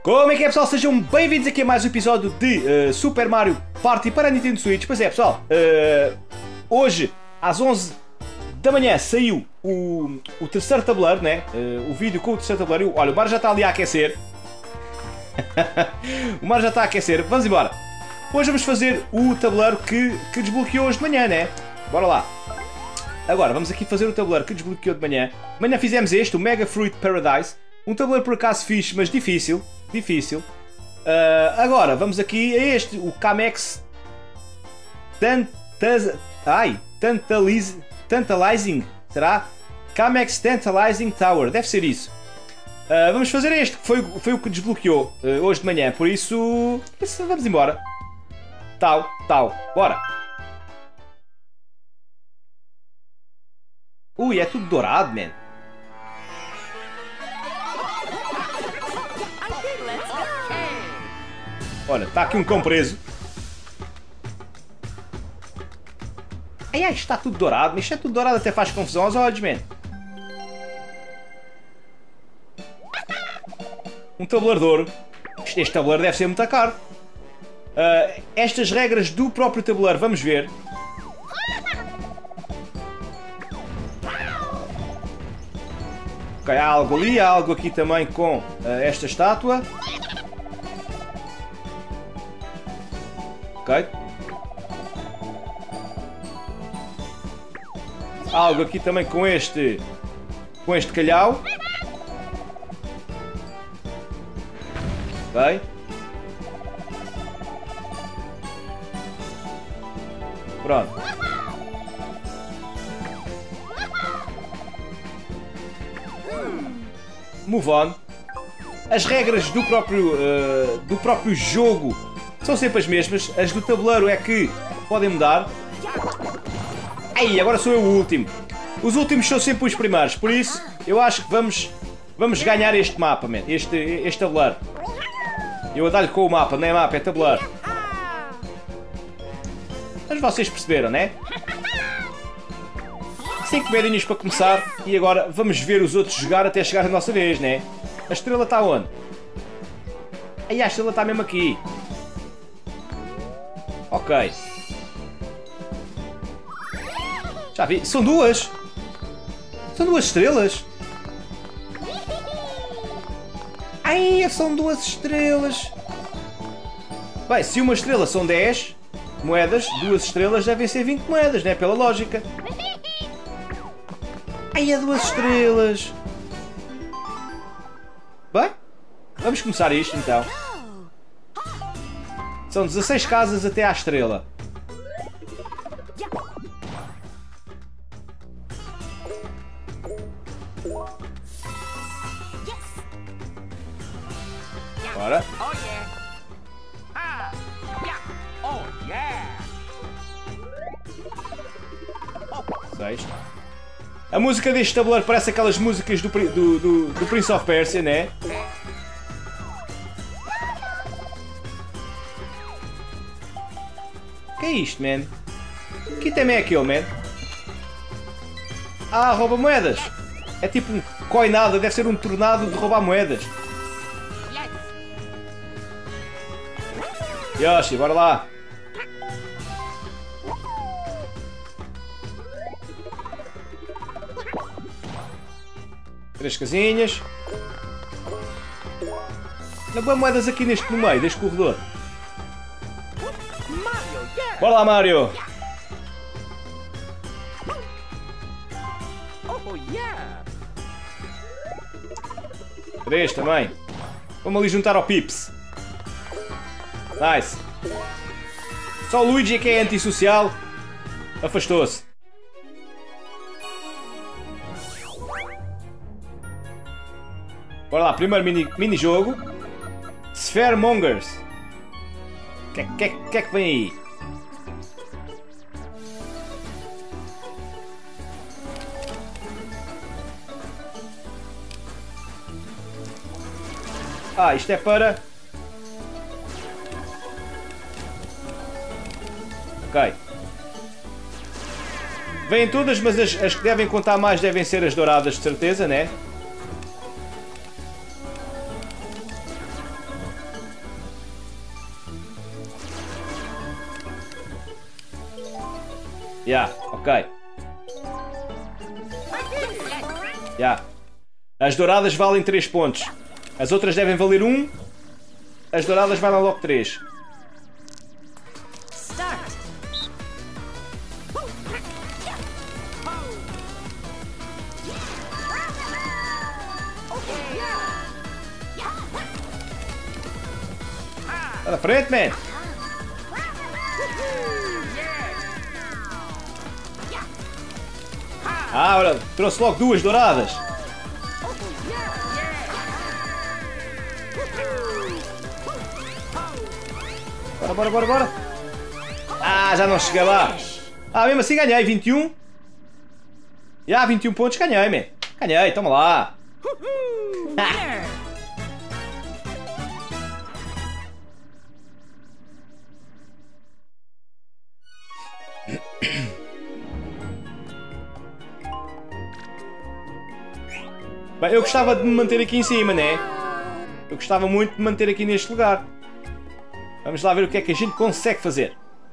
Como é que é, pessoal? Sejam bem-vindos aqui a mais um episódio de Super Mario Party para a Nintendo Switch. Pois é, pessoal, hoje às 11 da manhã saiu o terceiro tabuleiro, né? O vídeo com o terceiro tabuleiro. Olha, o Mario já está ali a aquecer. O Mario já está a aquecer. Vamos embora. Hoje vamos fazer o tabuleiro que desbloqueou hoje de manhã, né? Bora lá. Agora, vamos aqui fazer o tabuleiro que desbloqueou de manhã. De manhã fizemos este, o Mega Fruit Paradise. Um tabuleiro por acaso fixe, mas difícil. Agora, vamos aqui a este, o Kamex Tantalizing, será? Kamex Tantalizing Tower, deve ser isso. Vamos fazer este, que foi o que desbloqueou hoje de manhã, por isso vamos embora. Tal, bora. Ui, é tudo dourado, man. Olha, está aqui um cão preso. Ai, está tudo dourado. Mas isto é tudo dourado, até faz confusão aos olhos, man. Um tabuleiro de ouro. Este tabuleiro deve ser muito caro. Estas regras do próprio tabuleiro, vamos ver. Ok, há algo ali, há algo aqui também com esta estátua. Ok. Há algo aqui também com este calhau. Ok. Pronto. Move on. As regras do próprio jogo são sempre as mesmas. As do tabuleiro é que podem mudar. Ei, agora sou eu o último. Os últimos são sempre os primeiros. Por isso, eu acho que vamos ganhar este mapa, man. Este tabuleiro. Eu a dar-lhe com o mapa, não é mapa, é tabuleiro. Mas vocês perceberam, né? 5 moedinhas para começar. E agora vamos ver os outros jogar até chegar a nossa vez, né? A estrela está onde? Aí a estrela está mesmo aqui. Ok. Já vi. São duas. São duas estrelas. Ai, são duas estrelas. Bem, se uma estrela são 10 moedas, duas estrelas devem ser 20 moedas, né? Pela lógica. Ai, é duas estrelas. Bem, vamos começar isto então. São 16 casas até à estrela. Bora. 6. A música deste tabuleiro parece aquelas músicas do Prince of Persia, né? Que é isto, man? Que item é aquele, man? Ah, rouba moedas. É tipo um coinado, deve ser um tornado de roubar moedas. Yoshi, bora lá. Três casinhas. Não põe moedas aqui no meio deste corredor. Bora lá, Mario. Três também. Vamos ali juntar ao Pips. Nice. Só o Luigi é que é antissocial. Afastou-se. Bora lá, primeiro mini-jogo. Sphere Mongers. O que é que vem aí? Ah, isto é para... Ok. Vêm todas, mas as que devem contar mais devem ser as douradas, de certeza, né? Já, ok. Já. As douradas valem 3 pontos. As outras devem valer 1. As douradas valem logo 3. Vai na frente, man! Ah, olha, trouxe logo 2 douradas. Bora, bora, bora, bora. Ah, já não chega lá. Ah, mesmo assim ganhei, 21. Já, 21 pontos, ganhei, man. Ganhei, toma lá. Bem, eu gostava de me manter aqui em cima, né? Eu gostava muito de me manter aqui neste lugar. Vamos lá ver o que é que a gente consegue fazer.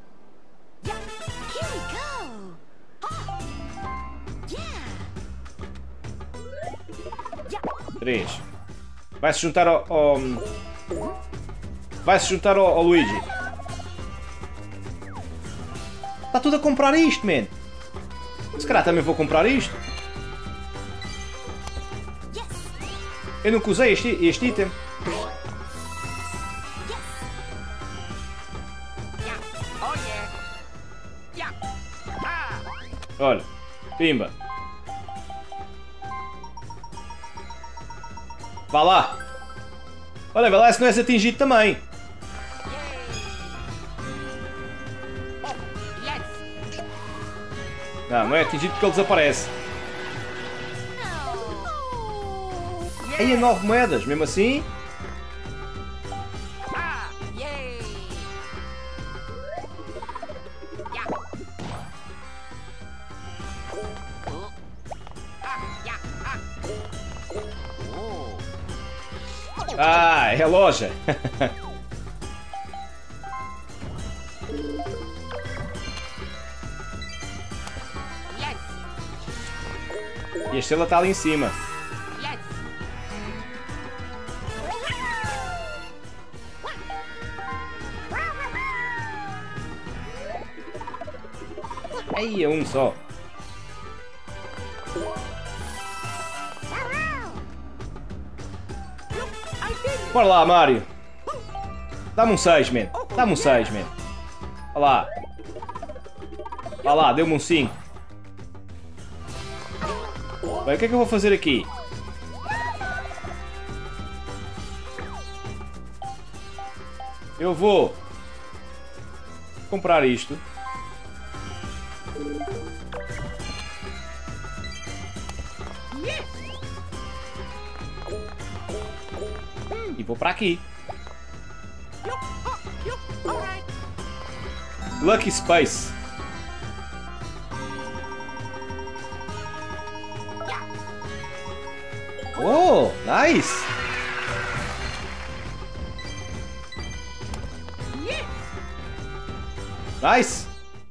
3. Vai-se juntar ao... Vai-se juntar ao Luigi. Está tudo a comprar isto, man. Se calhar também vou comprar isto. Eu nunca usei este item. Olha, pimba. Vá lá. Olha, vê lá se não és atingido também. Não é atingido porque ele desaparece. Aí é 9 moedas, mesmo assim. Ah, é a loja. E a estrela está ali em cima. Aí é um só. Bora lá, Mario. Dá-me um 6, man. Dá-me um 6, man. Olha lá. Olha lá, deu-me um 5. Bem, o que é que eu vou fazer aqui? Eu vou comprar isto. E vou para aqui. Lucky Space. Oh, nice. Nice.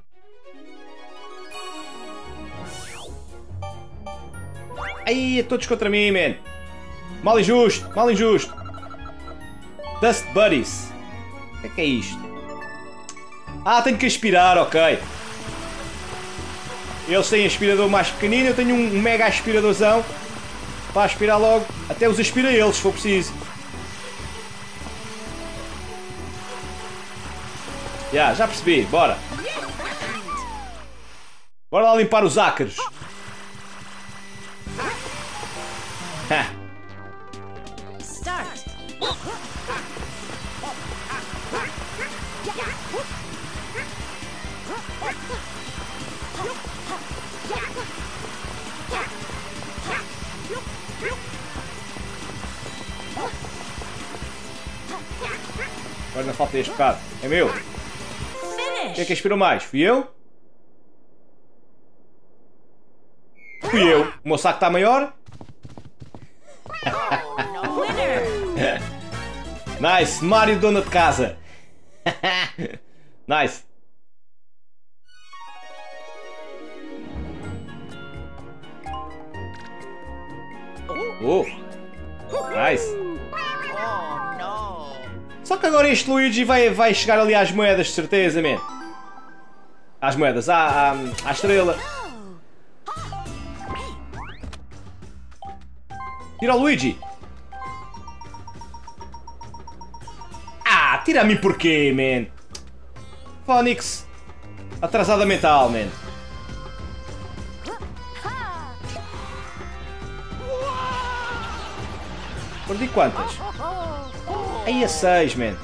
Aí, todos contra mim, man. Mal injusto, mal injusto. Dust Buddies. O que é isto? Ah, tenho que aspirar, ok. Eles têm aspirador mais pequenino, eu tenho um mega aspiradorzão. Para aspirar logo. Até os aspira eles, se for preciso. Já percebi, bora. Bora lá limpar os ácaros. Agora não falta este bocado. É meu. Quem é que aspirou mais? Fui eu? Fui eu. O meu saco está maior? Nice. Mario, dona de casa. Nice. Oh! Nice! Só que agora este Luigi vai chegar ali às moedas, de certeza, man. Às moedas, à estrela. Tira o Luigi! Ah, tira-me porquê, man? Phonix! Atrasada mental, man. Perdi quantas? Aí a 6, man.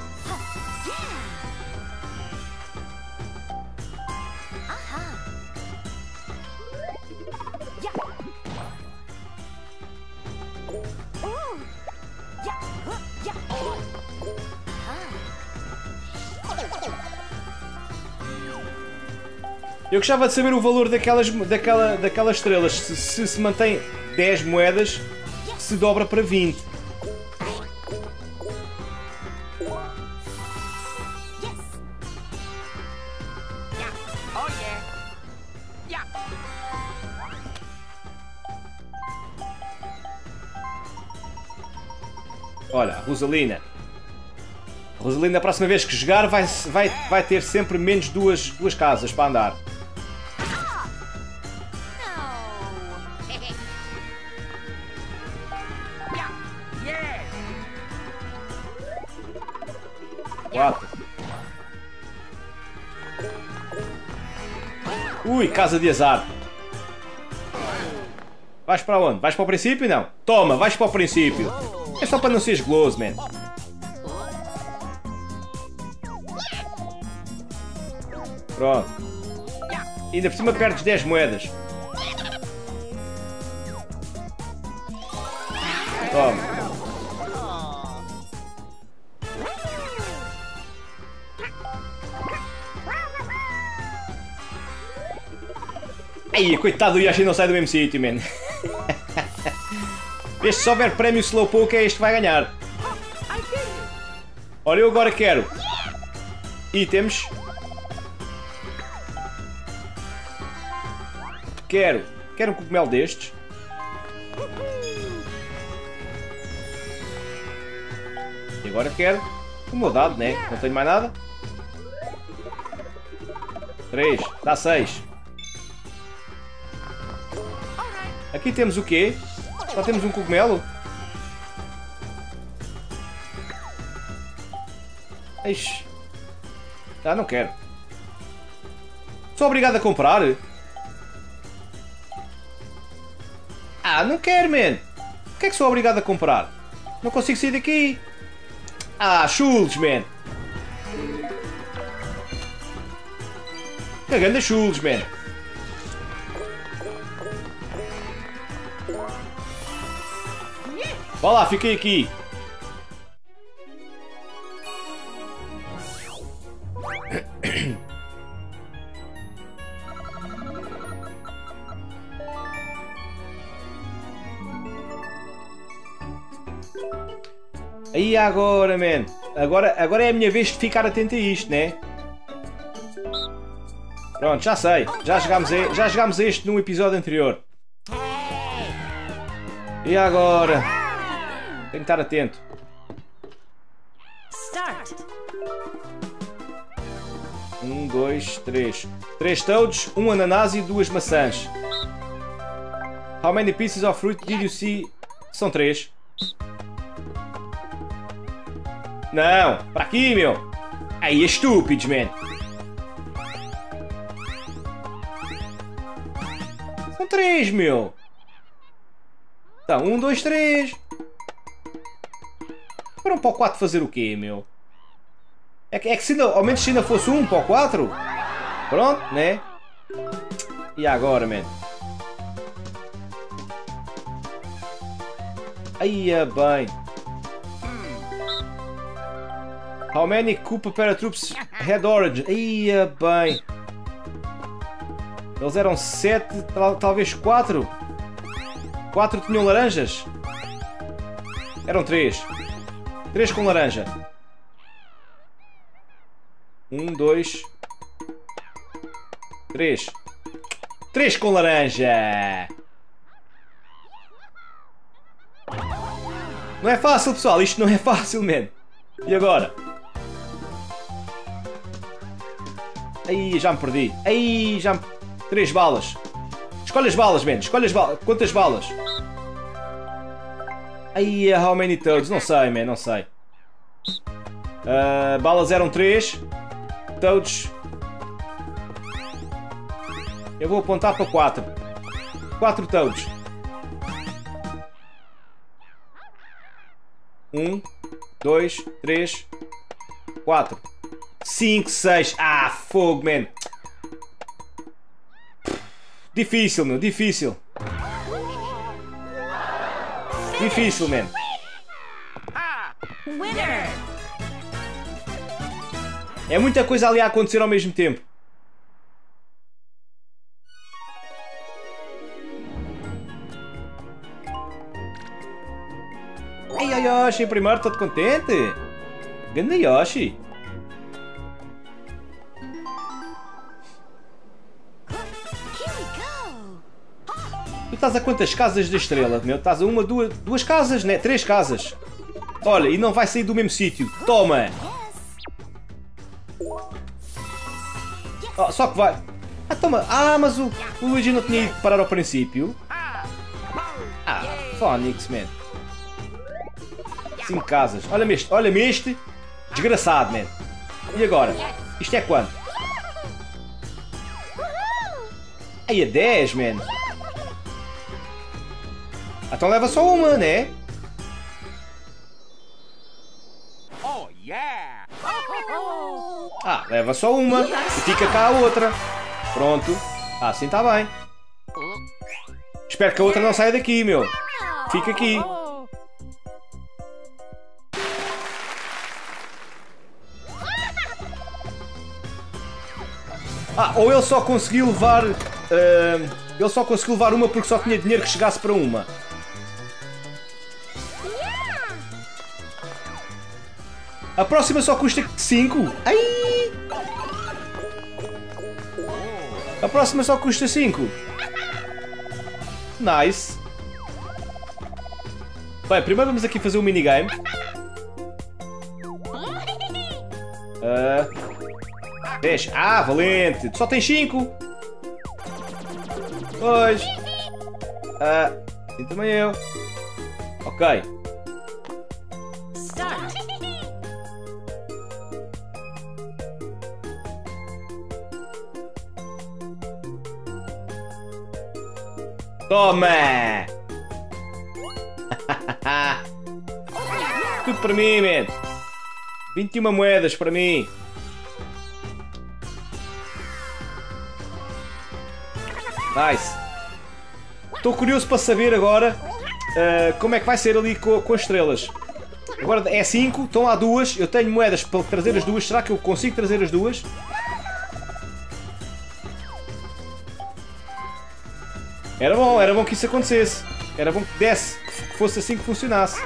Eu gostava de saber o valor daquelas estrelas. Se mantém 10 moedas, se dobra para 20. Olha, a Rosalina. A Rosalina, a próxima vez que jogar, vai ter sempre menos duas casas para andar. Quatro. Ui, casa de azar. Vais para onde? Vais para o princípio? Não. Toma, vais para o princípio. É só para não seres goloso, man. Pronto. Ainda por cima perdes 10 moedas. Toma. Ai, coitado do Yoshi, não sai do mesmo sítio, man. Este, se houver prémio Slowpoke, é este que vai ganhar. Olha, eu agora quero itens. Quero um cogumelo destes. E agora quero uma dado, né? Não tenho mais nada. 3, dá 6. Aqui temos o quê? Só temos um cogumelo? Ixi. Ah, não quero. Sou obrigado a comprar? Ah, não quero, man. O que é que sou obrigado a comprar? Não consigo sair daqui. Ah, chulos, man. Cagando chulos, man. Vá lá, fiquei aqui. Aí agora, man. Agora é a minha vez de ficar atento a isto, né? Pronto, já sei. Já jogámos este num episódio anterior. E agora? Tenho que estar atento. Start. 1, 2, 3. 3 toads, 1 ananás e 2 maçãs. How many pieces of fruit did you see? São 3. Não, para aqui, meu. Aí é estúpidos, man. São 3, meu. Então, 1, 2, 3. Foram para o 4 fazer o quê, meu? É que se ainda, ao menos se ainda fosse 1 para o 4. Pronto, né? E agora, man? Aí é bem. How many Koopa Paratroops had origin? Aí é bem. Eles eram 7, talvez 4. 4 tinham laranjas? Eram 3. 3 com laranja. 1, 2, 3. 3 com laranja. Não é fácil, pessoal. Isto não é fácil, man. E agora? Aí, já me perdi. Aí, já me... 3 balas. Escolhe as balas, man. Escolhe as balas. Quantas balas? Aí, how many toads? Não sei, man. Não sei. Balas eram 3. Toads. Eu vou apontar para 4. 4 toads. 1, 2, 3, 4, 5, 6. Ah, fogo, man. Difícil, meu. Difícil. Difícil, man. É muita coisa ali a acontecer ao mesmo tempo. Ai, ai, Yoshi, primeiro, estou contente. Ganda Yoshi. Tu estás a quantas casas da estrela, meu? Estás a uma, duas casas, né? 3 casas. Olha, e não vai sair do mesmo sítio. Toma! Oh, só que vai... Ah, toma! Ah, mas o Luigi não tinha ido parar ao princípio. Ah, Phonix, man. 5 casas. Olha-me este. Desgraçado, man. E agora? Isto é quanto? Aí é 10, man. Então leva só uma, né? Ah, leva só uma e fica cá a outra. Pronto. Ah, assim está bem. Espero que a outra não saia daqui, meu. Fica aqui. Ah, ou ele só conseguiu levar... ele só conseguiu levar uma porque só tinha dinheiro que chegasse para uma. A próxima só custa 5. Ai! A próxima só custa 5. Nice. Bem, primeiro vamos aqui fazer um minigame. 10. Ah, valente. Tu só tens 5. Pois. Sim, também eu. Ok. Toma! Tudo para mim, man. 21 moedas para mim. Nice. Estou curioso para saber agora como é que vai ser ali com as estrelas. Agora é 5, estão lá 2. Eu tenho moedas para trazer as 2. Será que eu consigo trazer as 2? Era bom que isso acontecesse. Era bom que desse, que fosse assim que funcionasse.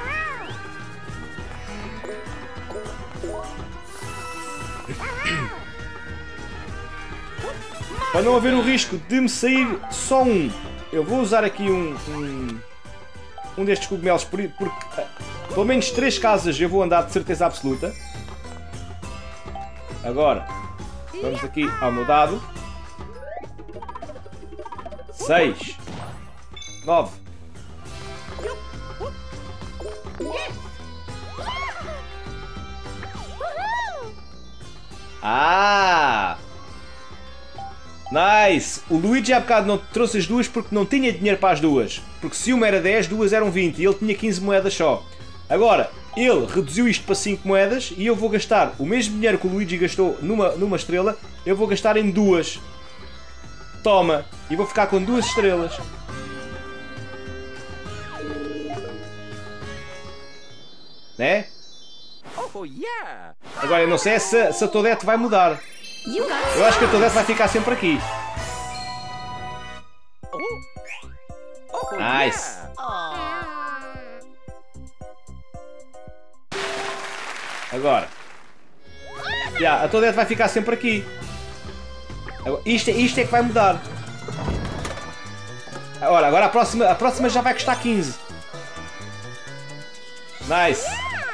Para não haver o risco de me sair só um, eu vou usar aqui um destes cogumelos, porque pelo menos 3 casas eu vou andar de certeza absoluta. Agora, vamos aqui ao meu dado. 6, 9. Ah! Nice! O Luigi há bocado não trouxe as 2 porque não tinha dinheiro para as 2. Porque se uma era 10, 2 eram 20 e ele tinha 15 moedas só. Agora, ele reduziu isto para 5 moedas e eu vou gastar o mesmo dinheiro que o Luigi gastou numa estrela, eu vou gastar em 2. Toma! E vou ficar com 2 estrelas. Né? Agora eu não sei se a Toadette vai mudar. Eu acho que a Toadette vai ficar sempre aqui. Nice. Agora. A Toadette vai ficar sempre aqui. Agora, isto é que vai mudar. Agora a próxima já vai custar 15. Nice.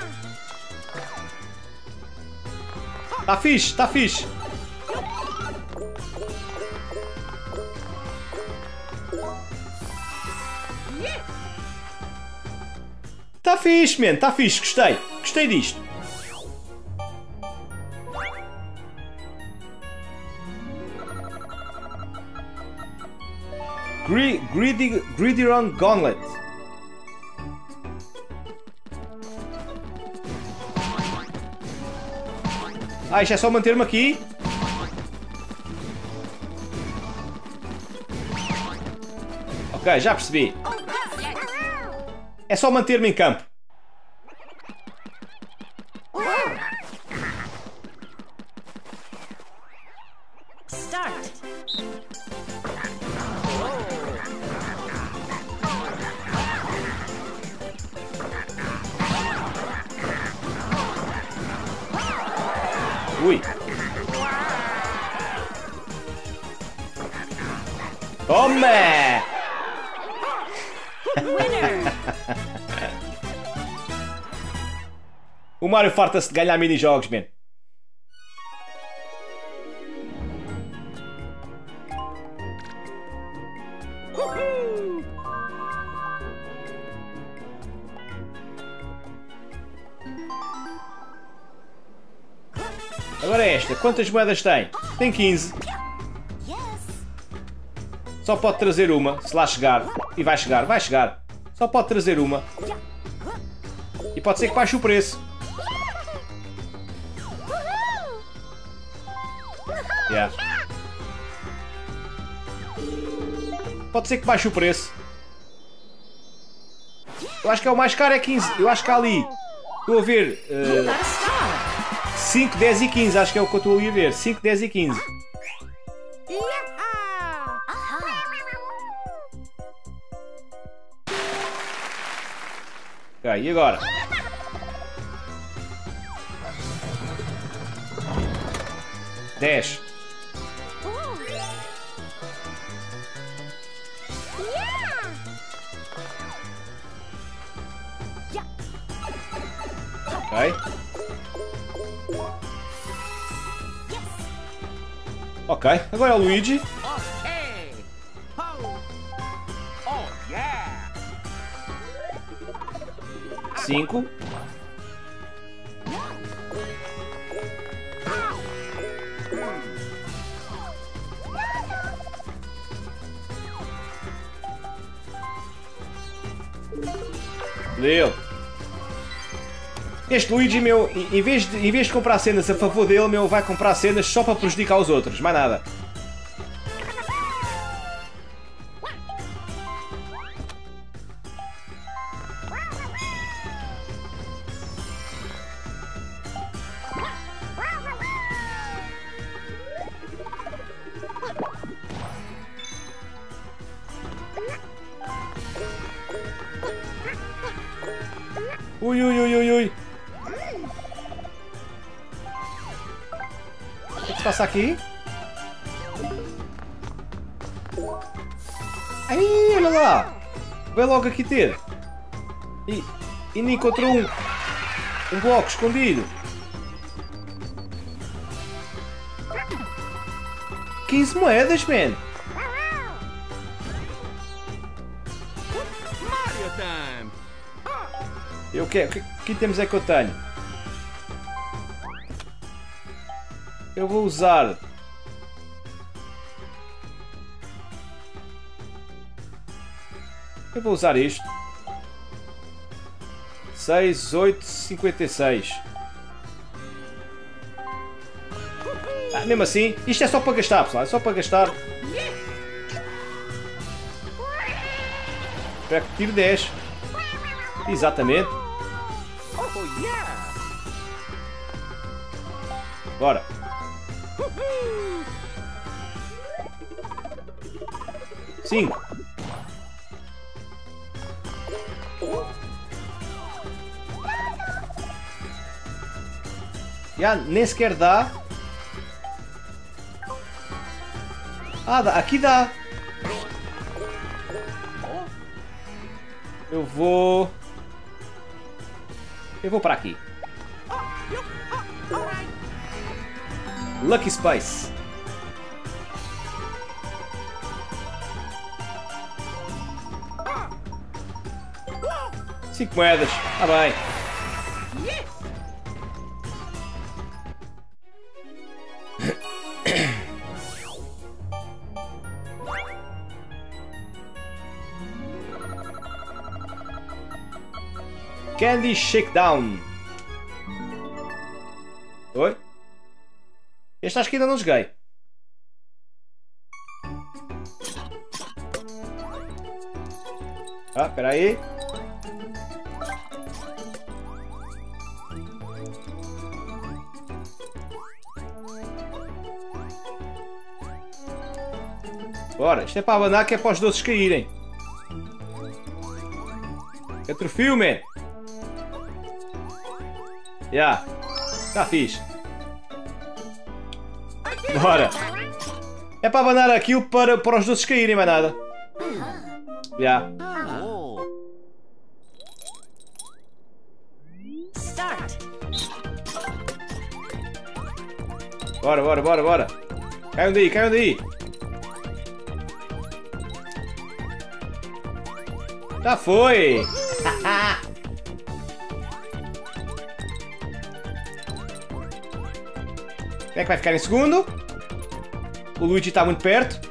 Tá fixe, tá fixe. Tá fixe, man. Tá fixe. Gostei. Gostei disto. Gridiron Gauntlet. Ah, isto é só manter-me aqui. Ok, já percebi. É só manter-me em campo. Start. Ui. Toma! Winner. O Mario farta-se de ganhar mini-jogos, man. Agora é esta. Quantas moedas tem? Tem 15. Só pode trazer uma, se lá chegar. E vai chegar, vai chegar. Só pode trazer uma. E pode ser que baixe o preço. Yeah. Pode ser que baixe o preço. Eu acho que é o mais caro é 15. Eu acho que há ali. Estou a ver. 5, 10 e 15. Acho que é o que eu estou ali a ver. 5, 10 e 15. Ok, e agora? Dez. Ok. Ok, agora é o Luigi. 5. Deu. Este Luigi, meu, em vez de comprar cenas a favor dele, meu, vai comprar cenas só para prejudicar os outros, mais nada. Ui, ui, ui, ui, ui. O que se passa aqui? Ai, olha lá. Vai logo aqui ter. E ainda encontrou um bloco escondido. 15 moedas, man. Eu quero. Que itens é que eu tenho? Eu vou usar. Eu vou usar isto. 6, 8, 56. Ah, mesmo assim, isto é só para gastar, pessoal. É só para gastar. Espero que tire 10. Exatamente. Bora. Cinco. Já, nem sequer dá. Ah, dá. Aqui dá. Eu vou... Eu vou para aqui. Lucky Space. Cinco moedas. Tá bem. Candy Shakedown. Oi? Este acho que ainda não joguei. Ah, espera aí. Bora, isto é para abanar que é para os doces caírem. É troféu, man. Já. Está fixe. Bora. É para abanar aquilo para os doces caírem, mais nada. Já. Start. Bora, bora, bora, bora. Caiam daí, caiam daí. Já foi. Quem é que vai ficar em segundo? O Luigi está muito perto.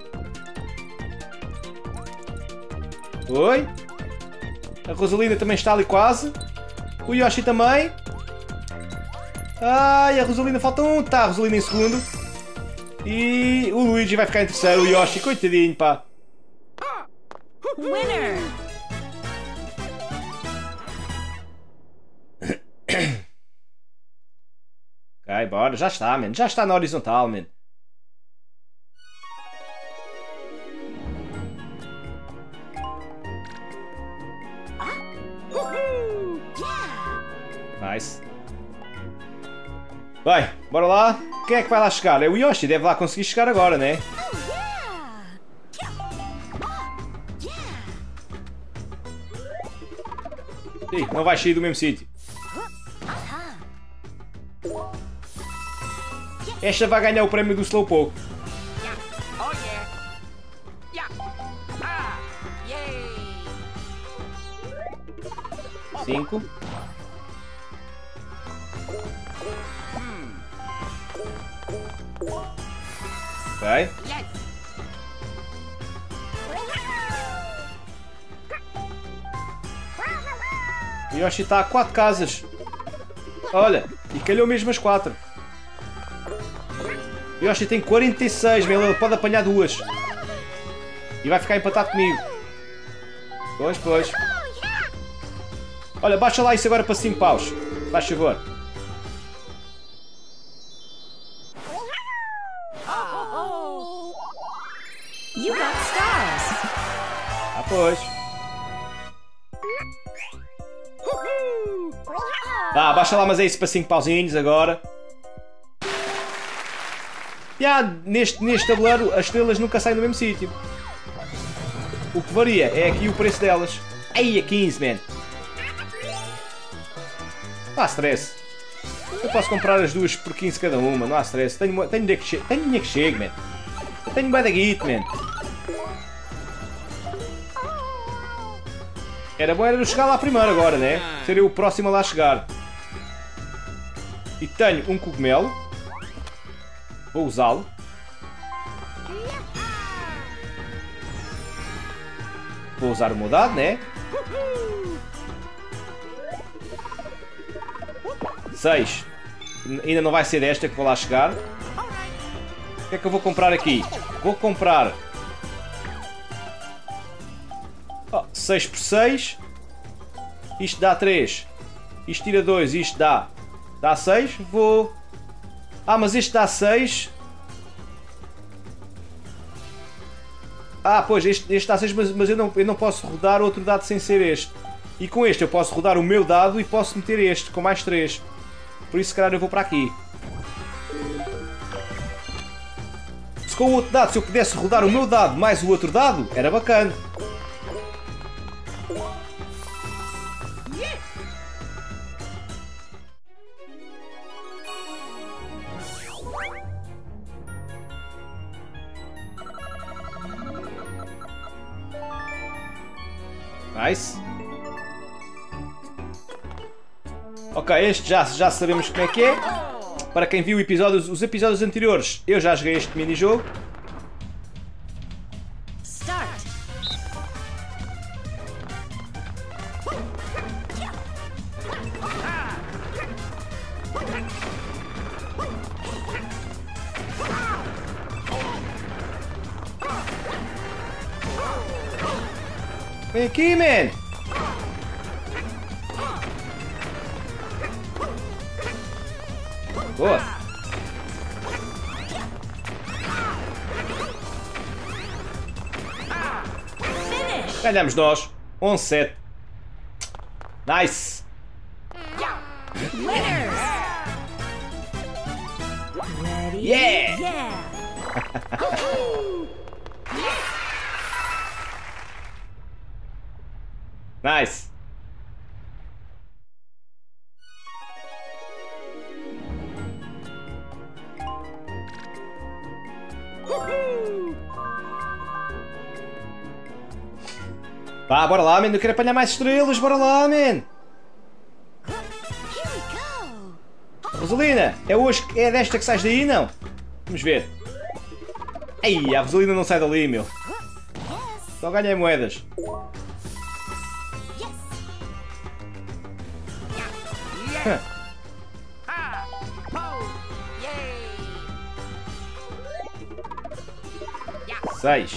Oi. A Rosalina também está ali quase. O Yoshi também. Ai, a Rosalina falta um. Está a Rosalina em segundo. E o Luigi vai ficar em terceiro. O Yoshi, coitadinho, pá. Winner. Ok, bora. Já está, man. Já está na horizontal, man. Nice. Bem, bora lá. Quem é que vai lá chegar? É o Yoshi. Deve lá conseguir chegar agora, né? Ih, não vai sair do mesmo sítio. Esta vai ganhar o prémio do Slowpoke. Cinco. Ok. O Yoshi está a 4 casas. Olha, e calhou mesmo as 4. O Yoshi tem 46, ele pode apanhar 2. E vai ficar empatado comigo. Pois, pois. Olha, baixa lá isso agora para 5 paus. Faz favor. You got stars. Ah, pois. Tá, baixa lá, mas é isso para 5 pauzinhos agora. Neste tabuleiro as estrelas nunca saem do mesmo sítio. O que varia é aqui o preço delas. Ai, a 15, man. Não há stress. Eu posso comprar as duas por 15 cada uma, não há stress. Tenho dinheiro que chegue, man. Eu tenho bué da guita, man. Era bom eu chegar lá primeiro agora, né? Seria o próximo a lá chegar. E tenho um cogumelo. Vou usá-lo. Vou usar o meu dado, né? 6. Ainda não vai ser desta que vou lá chegar. O que é que eu vou comprar aqui? Vou comprar 6 por 6. Isto dá 3. Isto tira 2. Isto dá 6. Vou... Ah, mas este dá 6. Ah, pois, este dá 6, mas eu não posso rodar outro dado sem ser este. E com este eu posso rodar o meu dado e posso meter este, com mais 3. Por isso, se calhar, eu vou para aqui. Se com o outro dado, se eu pudesse rodar o meu dado mais o outro dado, era bacana. Nice. Ok, este já sabemos como é que é. Para quem viu os episódios anteriores, eu já joguei este mini-jogo. Start. Vem aqui, man! Boa! Finish. Ganhamos nós. 11-7. Nice! Winners. Ready? Yeah. Yeah. Nice! Vá, bora lá, man. Eu quero apanhar mais estrelas. Bora lá, man. Here we go. Rosalina, é desta que sais daí, não? Vamos ver. Ai, a Rosalina não sai dali, meu. Só ganhei moedas. Seis.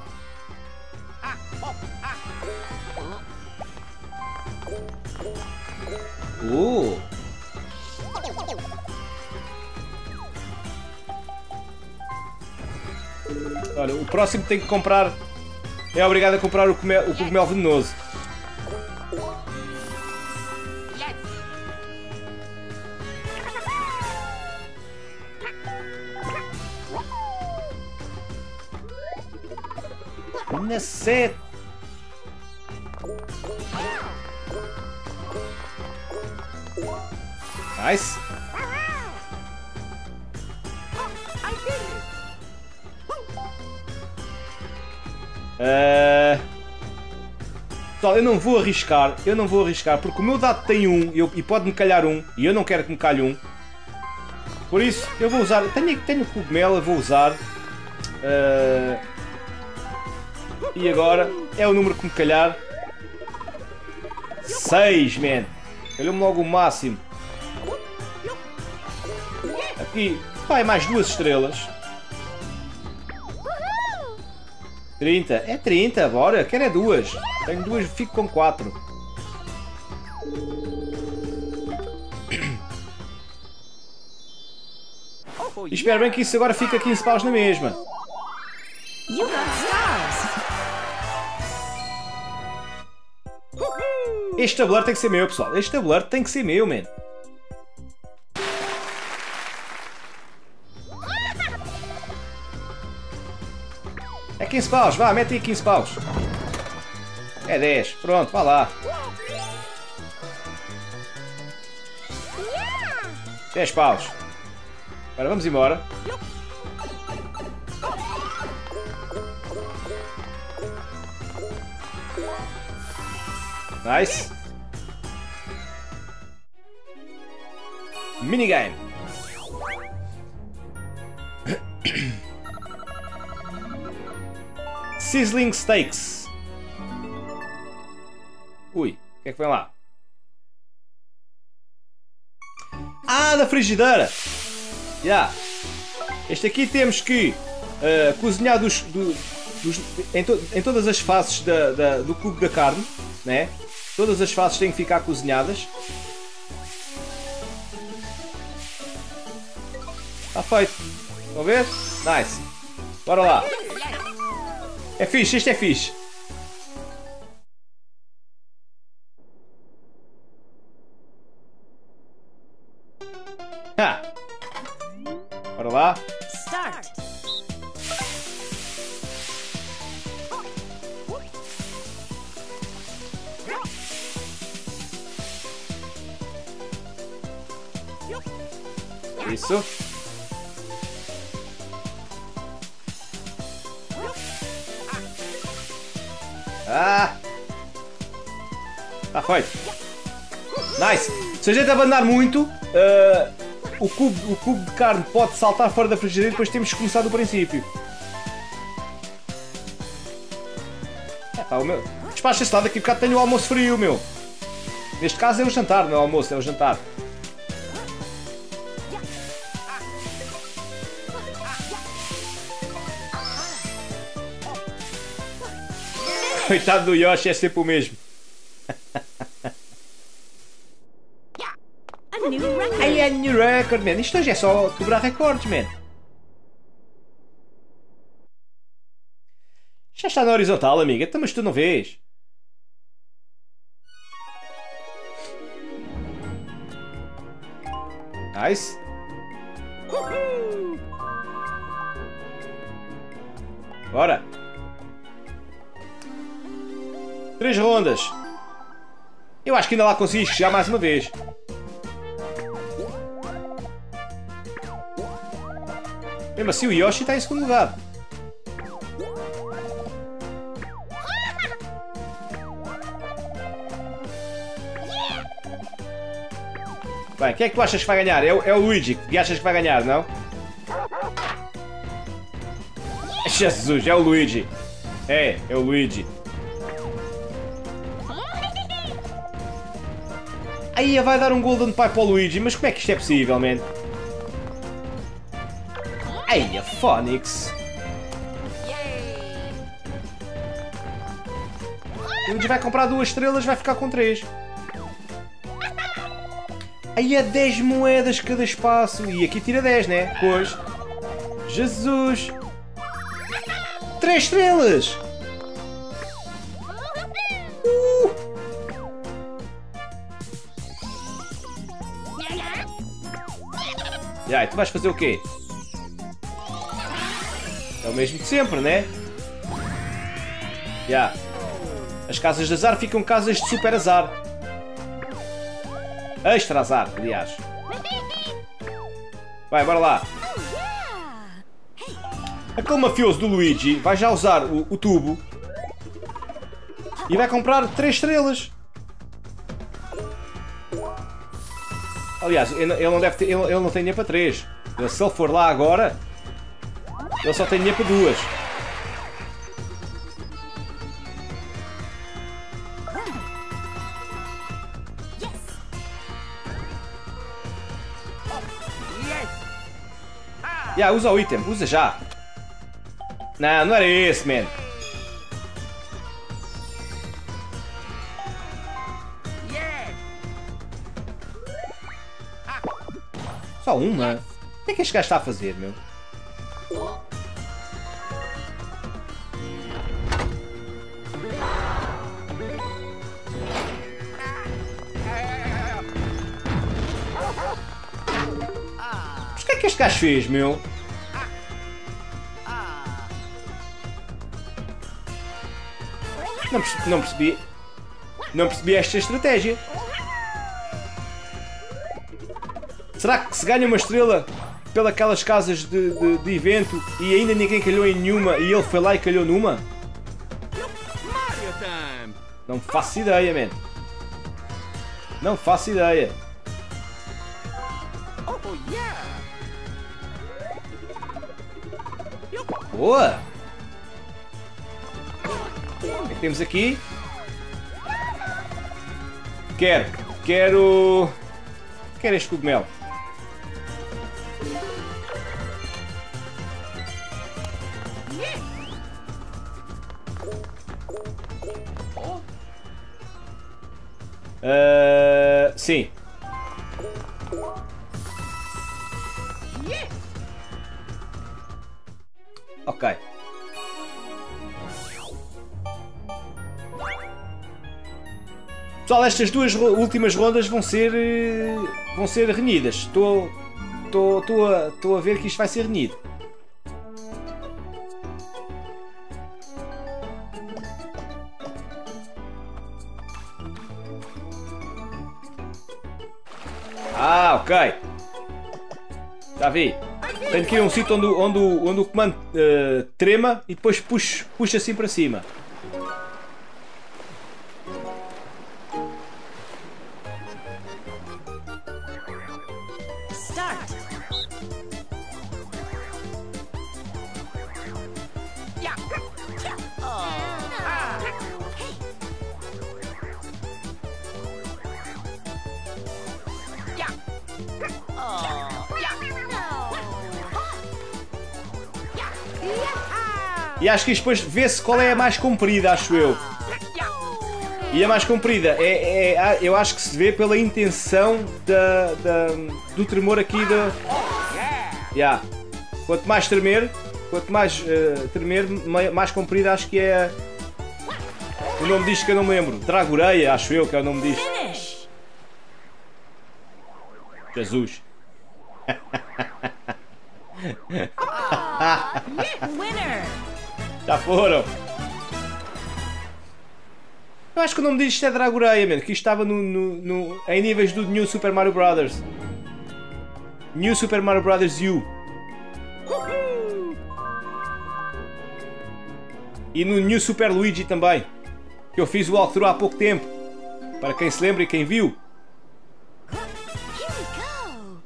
Olha, o próximo tem que comprar. É obrigado a comprar o cogumelo venenoso. Na 7. Nice. Pessoal, eu não vou arriscar. Porque o meu dado tem um e pode-me calhar um. E eu não quero que me calhe um. Por isso, eu vou usar. Tenho cogumelo, eu vou usar. E agora é o número que me calhar. 6, man. Calhou-me logo o máximo. Aqui, vai mais 2 estrelas. 30. É 30, bora. Quero é 2. Tenho 2, fico com 4. E espero bem que isso agora fique a 15 paus na mesma. You got stars. Este tabuleiro tem que ser meu, pessoal. Este tabuleiro tem que ser meu, man. É 15 paus, vá, mete aí 15 paus. É 10, pronto, vá lá. 10 paus. Agora vamos embora. Nice. Minigame. Sizzling Steaks. Ui, o que é que vem lá? Ah, da frigideira. Já. Este aqui temos que cozinhar em todas as fases do cubo da carne, né? Todas as fases têm que ficar cozinhadas. Está feito. Estão a ver? Nice. Bora lá. É fixe, isto é fixe. Ha! Bora lá. Start. Isso. Ah! Está feito. Nice. Se a gente abandonar muito, o cubo de carne pode saltar fora da frigideira e depois temos que começar do princípio. O meu... Despacha esse lado, daqui a bocado tenho o almoço frio, meu. Neste caso é o jantar, não é o almoço, é o jantar. Coitado do Yoshi, é sempre o mesmo. Ai, é new record, man. Isto hoje é só quebrar recordes, man. Já está na horizontal, amiga. Então, mas tu não vês. Nice. Bora. 3 rondas. Eu acho que ainda lá consigo chegar mais uma vez. Mesmo assim o Yoshi está em segundo lugar. Bem, quem é que tu achas que vai ganhar? É o Luigi que achas que vai ganhar, não? Jesus, é o Luigi. É o Luigi. Aí vai dar um Golden Pie para o Luigi, mas como é que isto é possível, man? Ai, a Phonix. O Luigi vai comprar 2 estrelas, vai ficar com 3. Aí é 10 moedas cada espaço. E aqui tira 10, né? Pois. Jesus. 3 estrelas. E aí, tu vais fazer o quê? É o mesmo de sempre, né? As casas de azar ficam casas de super azar. Extra azar, aliás. Vai, bora lá. Aquele mafioso do Luigi vai já usar o tubo e vai comprar 3 estrelas. Aliás, ele não deve ter, ele não tem dinheiro para 3. Se ele for lá agora, ele só tem dinheiro para 2. Usa o item, usa já. Não era esse, man. Só uma? O que é que este gajo está a fazer, meu? Mas o que é que este gajo fez, meu? Não percebi esta estratégia. Será que se ganha uma estrela pelas casas de evento e ainda ninguém calhou em nenhuma e ele foi lá e calhou numa? Não faço ideia, man. Não faço ideia. Boa! O que é que temos aqui? Quero este cogumelo. Sim. Ok. Pessoal, estas 2 últimas rondas vão ser renhidas. Estou a ver que isto vai ser renhido. Ok. Já vi. Tenho que ir a um sítio onde o comando trema e depois puxa assim para cima. E acho que isto depois vê-se qual é a mais comprida, acho eu. E a mais comprida eu acho que se vê pela intenção do tremor aqui da. Yeah. Quanto mais tremer, mais comprida acho que é. O nome disto que eu não me lembro. Dragoreia, acho eu que é o nome disto. Finish. Jesus. Winner. Já foram. Eu acho que o nome disto é Dragoreia, mano. Que isto estava em níveis do New Super Mario Bros. New Super Mario Bros. U. E no New Super Luigi também. Que eu fiz o walkthrough há pouco tempo. Para quem se lembra e quem viu. Here we go.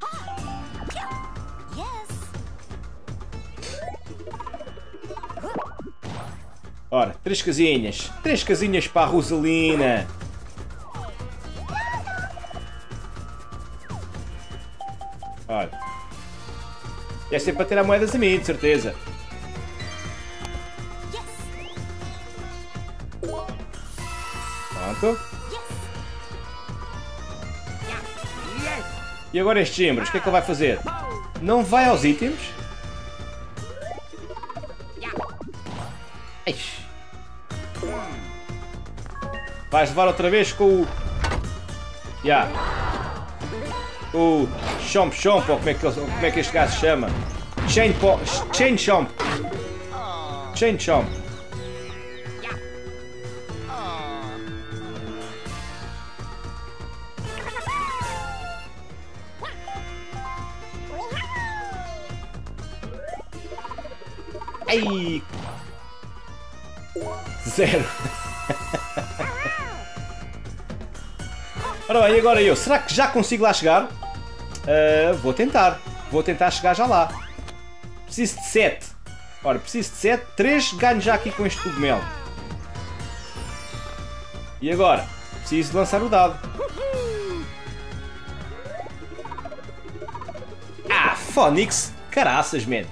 Yes. Ora, 3 casinhas. 3 casinhas para a Rosalina. Olha. É sempre para tirar moedas a mim, de certeza. Pronto. E agora estes membros, o que é que ele vai fazer? Não vai aos itens? Eish. Vais levar outra vez com o... O Chomp Chomp, ou como é que este gajo se chama? Chain Chomp. Chain Chomp. Ai! 0. Ora bem, e agora eu? Será que já consigo lá chegar? Vou tentar. Vou tentar chegar já lá. Preciso de 7. Ora, preciso de 7. 3 ganho já aqui com este cogumelo. E agora? Preciso de lançar o dado. Ah, Phonix! Caraças, man!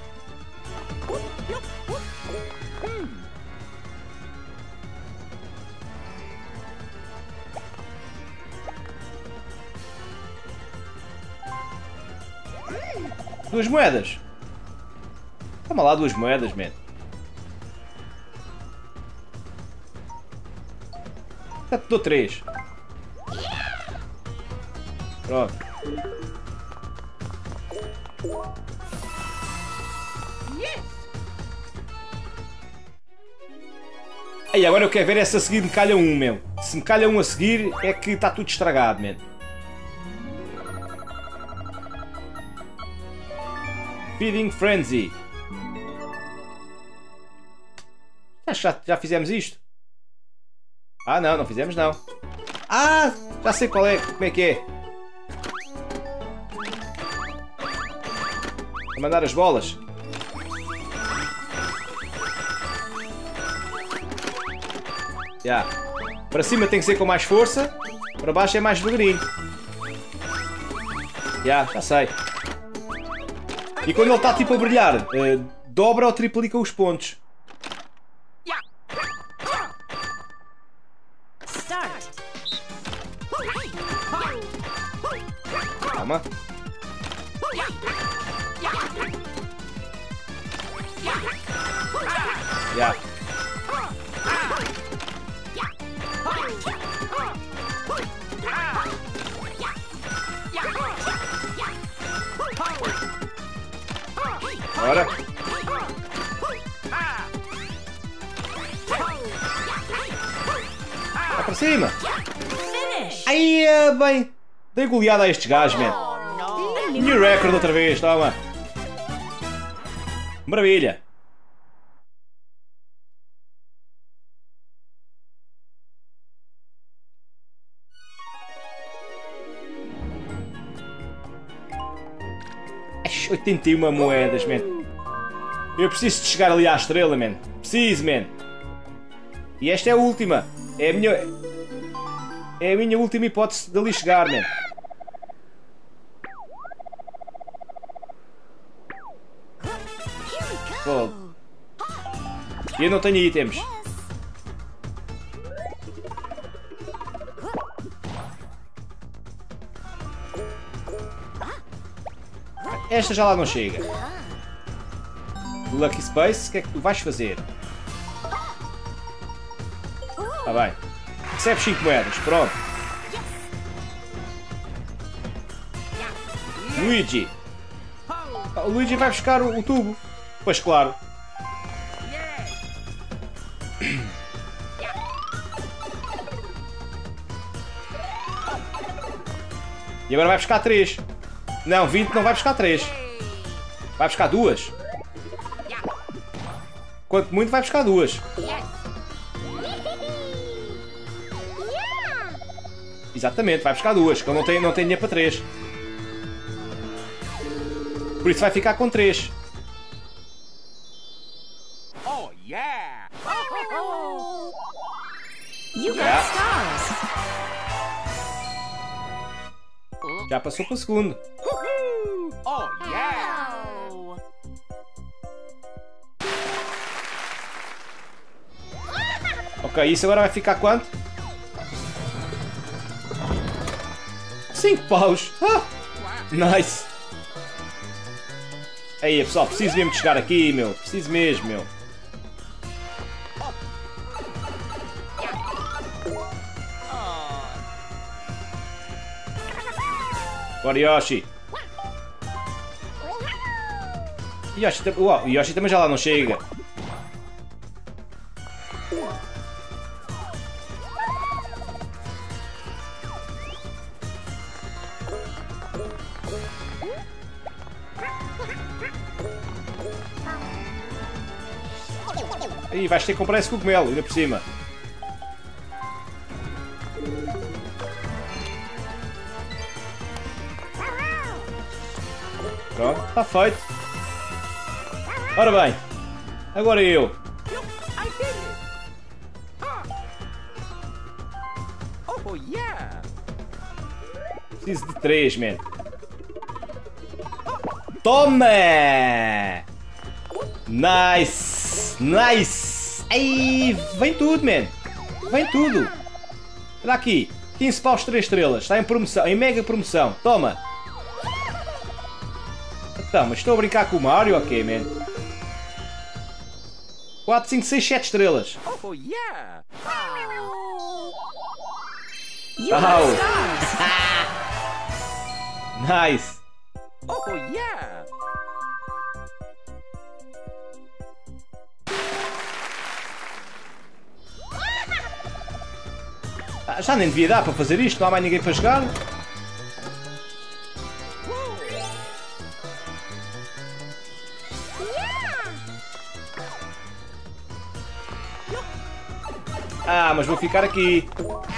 Duas moedas. Toma lá 2 moedas, man. Já te dou 3. Pronto. Aí agora eu quero ver se a seguir me calha um, meu. Se me calha um a seguir é que está tudo estragado, man. Feeding Frenzy. Já fizemos isto? Ah, não fizemos não. Ah, já sei qual é, como é que é. Vou mandar as bolas. Já. Para cima tem que ser com mais força, para baixo é mais devagarinho. Já sei. E quando ele está tipo a brilhar, dobra ou triplica os pontos. Start. Calma. Já. Bora. Vai para cima. Finish. Aí, bem. Dei goleada a estes gajos, man. New record outra vez, toma. Maravilha. Ai, 81 moedas, man. Eu preciso de chegar ali à estrela, man. Preciso, man. E esta é a última. É a minha última hipótese de ali chegar, man. Here we go. Fogo. E eu não tenho itens. Yes. Esta já lá não chega. Lucky Space, o que é que tu vais fazer? Tá bem. Recebes 5 moedas, pronto. Luigi. Ah, o Luigi vai buscar o tubo. Pois claro. E agora vai buscar 3. Não, 20 não vai buscar 3. Vai buscar 2. Quanto muito vai buscar 2. Exatamente, vai buscar 2, que ele não tem dinheiro para 3. Por isso vai ficar com 3. Oh, yeah! You got Yeah. stars. Já passou para o segundo. Oh, yeah! Oh. Ok, isso agora vai ficar quanto? 5 paus. Ah, nice. Aí, pessoal, preciso mesmo de chegar aqui, meu. Preciso mesmo, meu. Bora, Yoshi. Uau, Yoshi também já lá não chega. Aí vais ter que comprar esse cogumelo, ainda por cima. Pronto, está feito. Ora bem, agora eu. I did it! Oh, yeah! Preciso de 3, man. Toma! Nice! Nice! Aí, vem tudo, man. Vem tudo. Olha aqui, 15 paus 3 estrelas. Está em promoção, em mega promoção. Toma! Então, mas estou a brincar com o Mario, ok, man? 4, 5, 6, 7 estrelas. Oh, yeah! You got Ow. stars. Nice! Oh, yeah! Ah, já nem devia dar para fazer isto, não há mais ninguém para jogar. Ah, mas vou ficar aqui.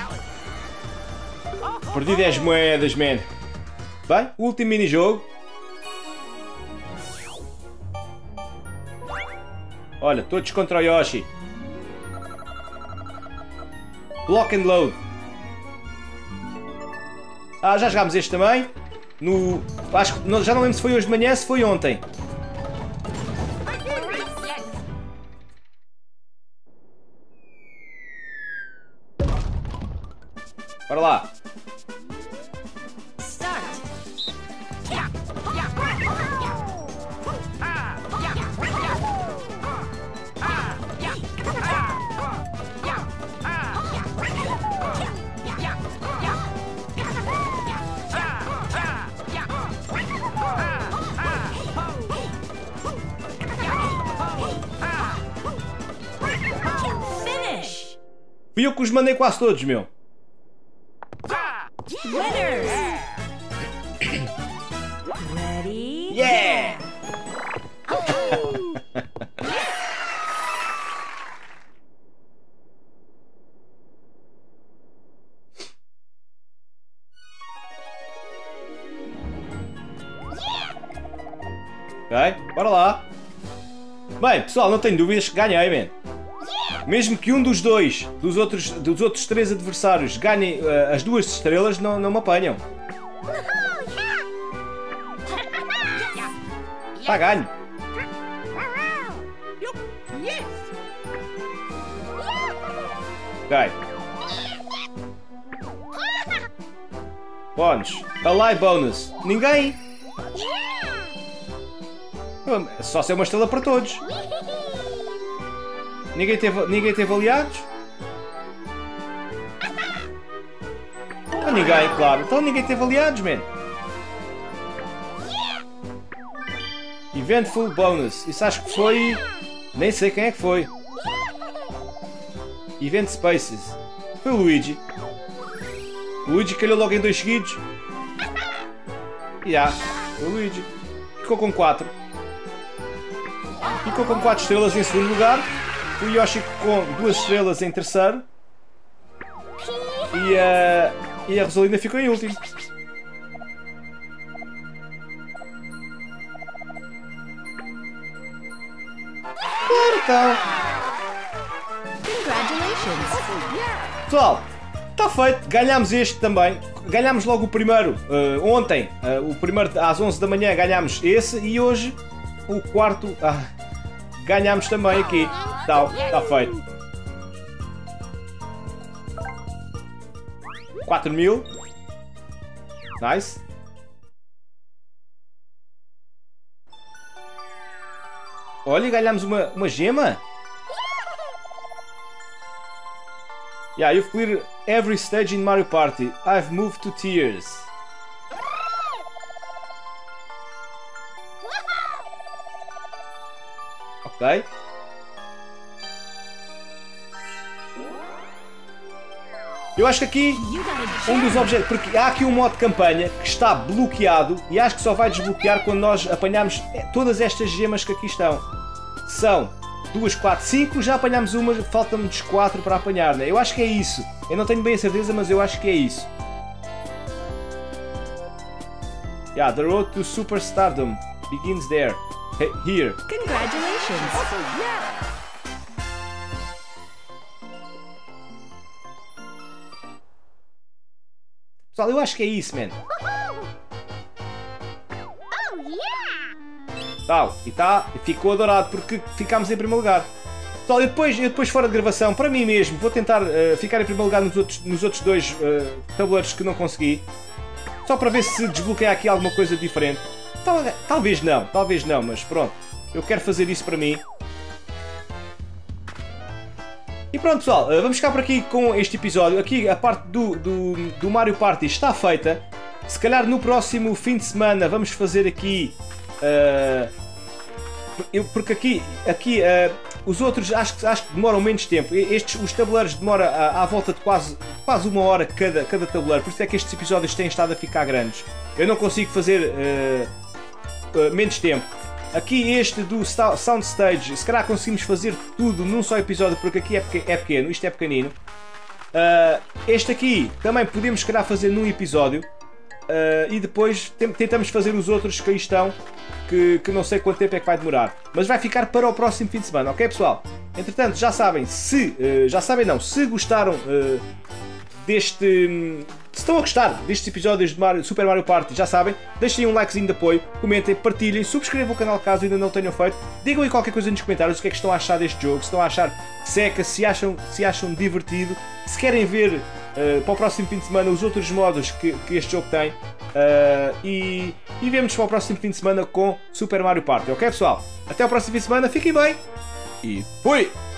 Perdi 10 moedas, man. Bem, último mini-jogo. Olha, todos contra o Yoshi. Lock and Load. Ah, já jogámos este também. Acho que já não lembro se foi hoje de manhã, se foi ontem. Bora lá. Start. Finish. Fui eu que os mandei quase todos, meu. Winners. Ready? Yeah! Ok, bora lá. Bem, pessoal, não tenho dúvidas que ganhei, man. Mesmo que um dos outros 3 adversários ganhem as 2 estrelas, não me apanham. Tá, ganho. Yes. Ok. Bónus. Ally bonus. Ninguém. Só ser uma estrela para todos. Ninguém teve aliados? Ninguém, claro. Então ninguém teve aliados, man. Eventful bonus. Isso acho que foi... Nem sei quem é que foi. Event Spaces. Foi o Luigi. O Luigi calhou logo em 2 seguidos. Foi o Luigi. Ficou com 4. Ficou com 4 estrelas em segundo lugar. O Yoshi com 2 estrelas em terceiro. E a Rosalina ficou em último. Claro, então. Congratulations. Pessoal, está feito. Ganhámos este também. Ganhámos logo o primeiro ontem. O primeiro às 11 da manhã ganhámos esse. E hoje o quarto ganhámos também aqui. Está feito. 4.000. Nice. Olha, ganhámos uma gema. Yeah, you've cleared every stage in Mario Party. I've moved to tears. Ok. Eu acho que aqui um dos objetos, porque há aqui um modo de campanha que está bloqueado e acho que só vai desbloquear quando nós apanharmos todas estas gemas que aqui estão. São 2, 4, 5, já apanhámos uma, faltam-nos 4 para apanhar, né? Eu acho que é isso. Eu não tenho bem a certeza, mas eu acho que é isso. Yeah, the road to superstardom begins there. Here. Congratulations. Pessoal, eu acho que é isso, man. Tal, e ficou adorado porque ficámos em primeiro lugar. Pessoal, eu depois fora de gravação, para mim mesmo, vou tentar ficar em primeiro lugar nos outros 2 tabuleiros que não consegui. Só para ver se desbloqueia aqui alguma coisa diferente. Talvez não, mas pronto. Eu quero fazer isso para mim. E pronto, pessoal, vamos ficar por aqui com este episódio. Aqui a parte do Mario Party está feita. Se calhar no próximo fim de semana vamos fazer aqui... porque aqui os outros acho que demoram menos tempo. Os tabuleiros demoram à volta de quase 1 hora cada tabuleiro. Por isso é que estes episódios têm estado a ficar grandes. Eu não consigo fazer menos tempo. Aqui este do Soundstage, se calhar conseguimos fazer tudo num só episódio, porque aqui é pequeno, isto é pequenino. Este aqui também podemos se calhar fazer num episódio. E depois tentamos fazer os outros que aí estão, que não sei quanto tempo é que vai demorar. Mas vai ficar para o próximo fim de semana, ok, pessoal? Entretanto, já sabem, se gostaram se estão a gostar destes episódios de Super Mario Party, já sabem, deixem um likezinho de apoio, comentem, partilhem, subscrevam o canal caso ainda não o tenham feito, digam aí qualquer coisa nos comentários o que é que estão a achar deste jogo, se estão a achar seca, se acham divertido, se querem ver para o próximo fim de semana os outros modos que este jogo tem, e vemo-nos para o próximo fim de semana com Super Mario Party, ok, pessoal? Até o próximo fim de semana, fiquem bem e fui!